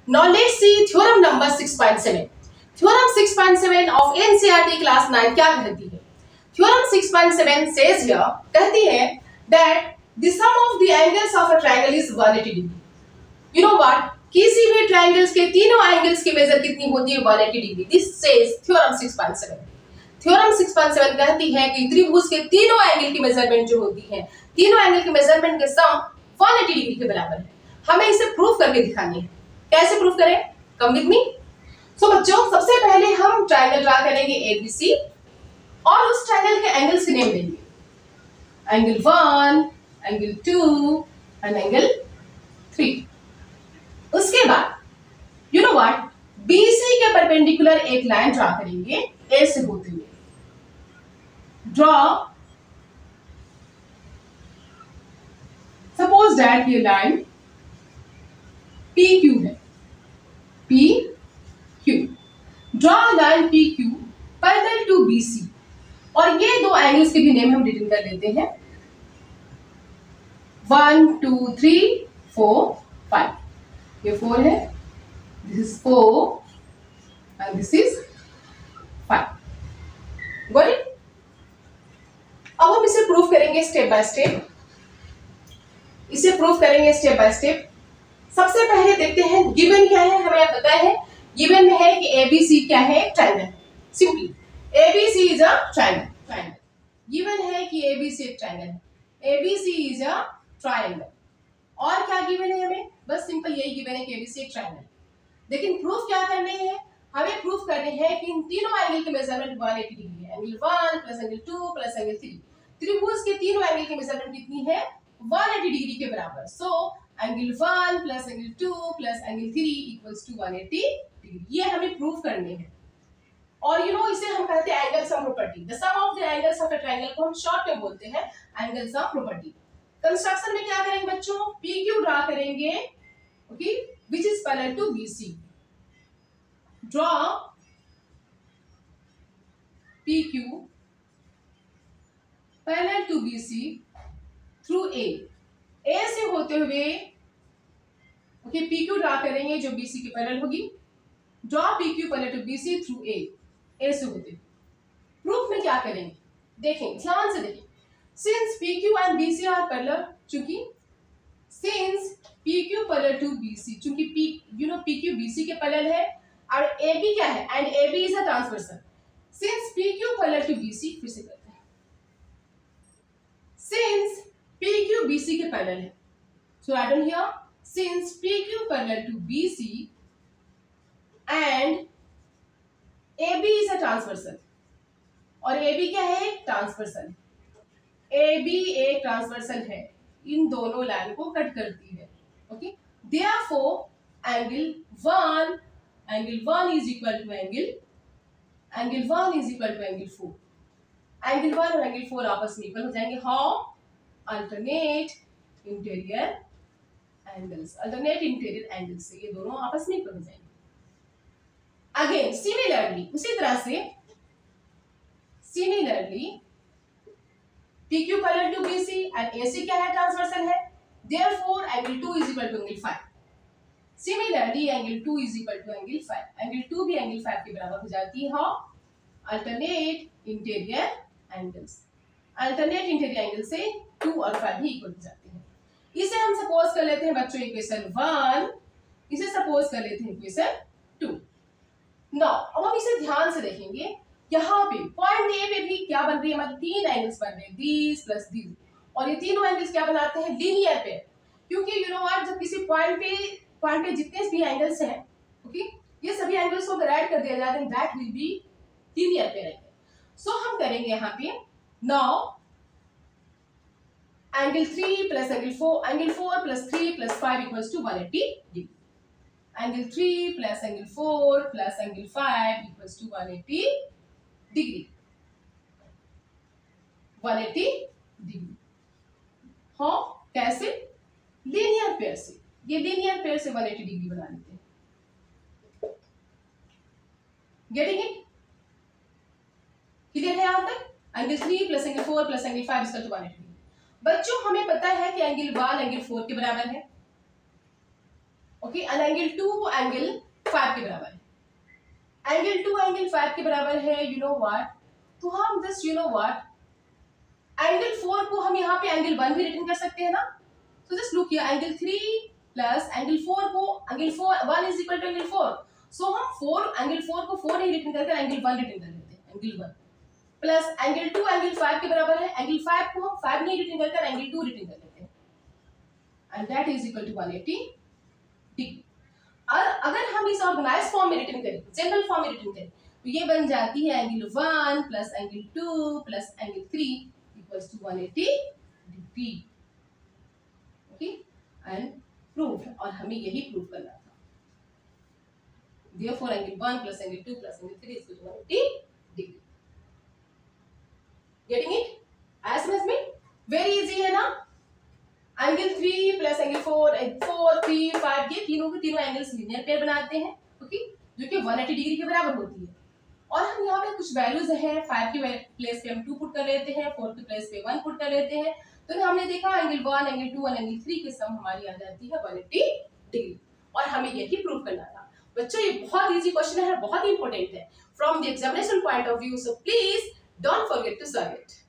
Now let's see theorem number 6.7. Theorem 6.7 of NCERT class 9 क्या कहती है? Theorem 6.7 says here कहती है that the sum of the angles of a triangle is 180 degree. You know what? किसी भी triangles के तीनों एंगल्स की मेजर कितनी होती है? 180 degree. This says theorem 6.7. Theorem 6.7 कहती है कि त्रिभुज के तीनों एंगल की मेजरमेंट जो होती है, तीनों एंगल की मेजरमेंट के सम 180 डिग्री के बराबर है. हमें इसे प्रूव करके दिखानी है. कैसे प्रूव करें? Come with me. सो बच्चों, सबसे पहले हम ट्रायंगल ड्रा करेंगे एबीसी और उस ट्रायंगल के एंगल्स के नेम देंगे. Angle 1, angle 2 and angle 3. उसके बाद यू नो व्हाट, बीसी के परपेंडिकुलर एक लाइन ड्रा करेंगे ए से होते हुए. ड्रॉ, सपोज दैट ये लाइन पी क्यू है. P Q. Draw line P Q parallel to BC. और ये दो एंगल्स के भी नेम हम रिटन कर देते हैं. 1 2 3 4 5. ये 4 है, this is 4 and this is 5. Got it? अब हम इसे प्रूफ करेंगे स्टेप बाय स्टेप. इसे प्रूफ करेंगे स्टेप बाय स्टेप. सबसे पहले देखते हैं गिवन क्या है. हमें पता है गिवन में है कि एबीसी क्या है? एक triangle. Simply ABC is a triangle. Given है कि एबीसी एक ट्रायंगल है. ABC is a triangle. और क्या गिवन है हमें? बस सिंपल यही गिवन है कि एबीसी एक ट्रायंगल. लेकिन प्रूफ क्या करने हैं? हमें प्रूफ करने हैं कि इन तीनों एंगल की मेजरमेंट 180 डिग्री है. Angle 1 plus angle 2 plus angle 3. त्रिभुज के तीनों एंगल की मेजरमेंट कितनी है? 180 डिग्री के बराबर. So angle 1 plus angle 2 plus angle 3 equals to 180 degree. ये हमें प्रूफ करने हैं. और यू नो इसे हम कहते हैं angle sum property. The sum of the angles of a triangle को हम शॉर्ट में बोलते हैं एंगल सम प्रॉपर्टी. कंस्ट्रक्शन में क्या करेंगे बच्चों? पी क्यू ड्रा करेंगे, okay, which is parallel to BC. Draw P Q parallel to BC through A. A से होते हुए ओके पी क्यू ड्रा करेंगे जो बीसी के पैरेलल होगी. Draw P Q parallel to BC through A. A से होते. प्रूफ में क्या करेंगे? देखें, ध्यान से देखें. Since P Q and BC are parallel, चूंकि since P Q parallel to BC, चूंकि P you know P Q BC के पैरेलल है और ए बी क्या है? And A B is a transversal. Since P Q parallel to BC, फिर से करते हैं. सिंस पी क्यू बीसी के पैरेलल है, so write down here, since P Q parallel to BC and A B is a transversal. और A B क्या है? Transversal. A B एक ट्रांसवर्सल है, इन दोनों लाइन को कट करती है. Okay, therefore angle 1 is equal to angle 1 is equal to angle 4. Angle 1 और एंगल 4 आपस में इक्वल हो जाएंगे. How? Alternate interior angles. Alternate interior angles से ये दोनों आपस में इक्वल हो जाएंगे. अगेन सिमिलरली, उसी तरह से similarly P Q parallel to BC and AC क्या है? ट्रांसवर्सल है. Therefore angle 2 is equal to angle 5. Similarly angle 2 is equal to angle 5. Angle 2 भी एंगल 5 के बराबर हो जाती है. How? Alternate interior angles. Alternate interior angle से 2 और 5 भी इक्वल हो जाते हैं. इसे हम सपोज कर लेते हैं बच्चों इक्वेशन 1. इसे सपोज कर लेते हैं इक्वेशन 2. नाउ अब हम इसे ध्यान से देखेंगे. यहाँ पे पॉइंट ए पे भी क्या बन रही है? हमारे तीन एंगल्स बन रहे हैं, दिस प्लस दिस. और ये तीनों एंगल्स क्या बनाते हैं? Linear pair. क्योंकि यू नो व्हाट, जब किसी पॉइंट पे जितने भी एंगल्स हैं, ओके, ये सभी एंगल्स को अगर ऐड कर दिया जाए then that will be linear pair angle. So हम करेंगे यहाँ पे now angle 3 plus angle 4, angle 4 plus 3 plus 5 equals to 180 degree. Angle 3 plus angle 4 plus angle 5 equals to 180 degree. 180 degree. हाँ, कैसे? लीनियर पेयर से. ये लीनियर पेयर से 180 degree बना लेते हैं. Getting it? क्लियर है यहां तक? Angle 3 plus angle 4 plus angle 5 equal to 180 degree. बच्चों हमें पता है कि एंगल 1 एंगल 4 के बराबर है. ओके, एंड एंगल 2 एंगल 5 के बराबर है। एंगल 2 एंगल 5 के बराबर है, यू नो व्हाट, तो हम just you know what, angle 4 को हम यहाँ पे एंगल 1 भी रिटर्न कर सकते हैं ना। So just look here, angle 3 plus angle 4 को angle 1 is equal to angle 4। So हम 4 एंगल 4 को 4 नहीं रिटर्न करके एंगल 1 रिटर्न कर लेते हैं, एंगल 1 प्लस एंगल 2 एंगल 5 के बराबर है, एंगल 5 को हम 5 नहीं रिटर्न करके एंगल 2 रिटर्न कर लेते हैं, and that is equal to 180 degree. और अगर हम इस ऑर्गेनाइज फॉर्म में रिटर्न करें, जनरल फॉर्म में रिटर्न करें, तो ये बन जाती है angle 1 plus angle 2 plus angle 3 equals to 180 degree. Okay, end proof, और हमें यही प्रूव करना था। Therefore angle 1 plus angle 2 plus angle 3 is equal to 180 degree. Getting it? As much में very easy है ना। एंगल 3 प्लस एंगल 4 3 5 ये तीनों के तीनों एंगल्स लीनियर पेयर बनाते हैं, ओके, जो कि 180 डिग्री के बराबर होती है। और हम यहाँ पे कुछ वैल्यूज हैं, 5 की प्लेस पे हम 2 पुट कर लेते हैं, 4 की प्लेस पे 1 पुट कर लेते हैं, तो हमने देखा एंगल 1 एंगल 2 और एंगल 3 की सम हमारी आ जाती है 180 डिग्री, और हमें यही प्रूव करना था। बच्चों ये बहुत इजी क्वेश्चन है, बहुत इंपॉर्टेंट है from the examination point of view, so please don't forget to solve it.